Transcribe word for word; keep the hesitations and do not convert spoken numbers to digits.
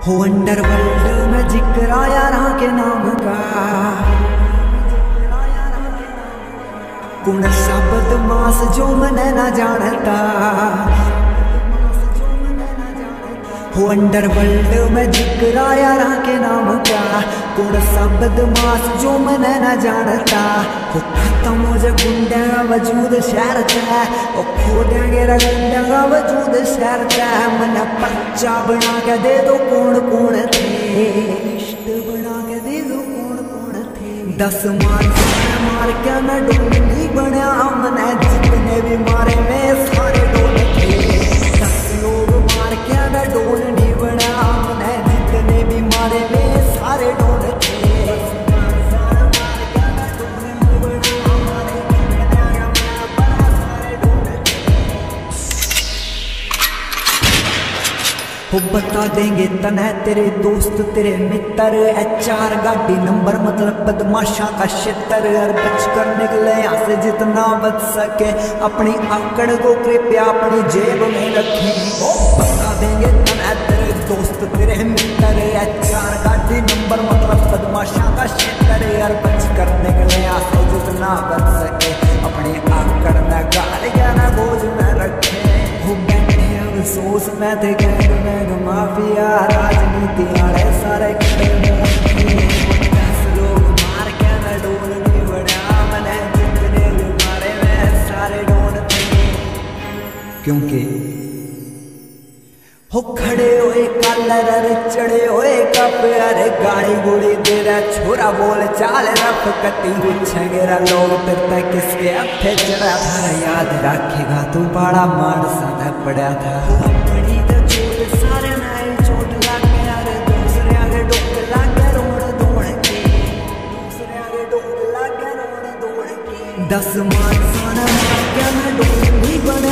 हो अंडरवर्ल्ड में जिक्र यारा के नाम का, कुण सा बदमाश जो मने ना जानता। हो अंडरवर्ल्ड में जिक्र यारा के नाम का, कुण सा बदमाश जो मने ना जानता। हो खत्म हो जा गुंडा का वजूद शहर का, ओ खो देंगे गुंडा का वजूद शहर का। मने पर्चा बना के दे दो कौन कौन थे, लिस्ट बना के दे दो कौन कौन थे। दस मार मार के मैं डोली बना, मने जितने भी मारे में सारे डोल थे। दस लोग मार के मैं डोल नहीं बना, मने जितने भी मारे में सारे डोल थे। वो बता देंगे तने तेरे दोस्त तेरे मित्र, एच आर गाड़ी नंबर मतलब बदमाशा का क्षेत्र। और बच कर निकले यहाँ से जितना बच सके, अपनी आकड़ को कृपया अपनी जेब में रखें। वो बता देंगे तने तेरे दोस्त तेरे मित्र, एच आर गाड़ी नंबर मतलब बदमाशा का क्षेत्र। और बच कर निकले यहाँ से जितना बच सके, अपनी आकड़ में गालियां ना बोझ में रखे। वो सोच में थे गैंग में माफिया, राजनीति आड़े सारे खड़े दस लोग मार के मैं डोल नहीं बड़ा, मने जितने भी मारे में सारे डोल थे। क्योंकि हो खड़े हुए कलर चढ़े हुए कप, अरे गाड़ी गुड़ी दे रहा छोरा बोल चाल रफ कती गुच्छेंगेरा लोग तेरे किसके हथे चढ़ा था। याद रखेगा तू बड़ा मार साधा पड़ा था। बड़ी तो चोट सारे नाल चोट लग गया, अरे दूसरे आगे डोक लग गया रोड दौड़ के, दूसरे आगे डोक लग गया रोड दौड़ के। दस मार साना मार के मैं डोल नहीं बना,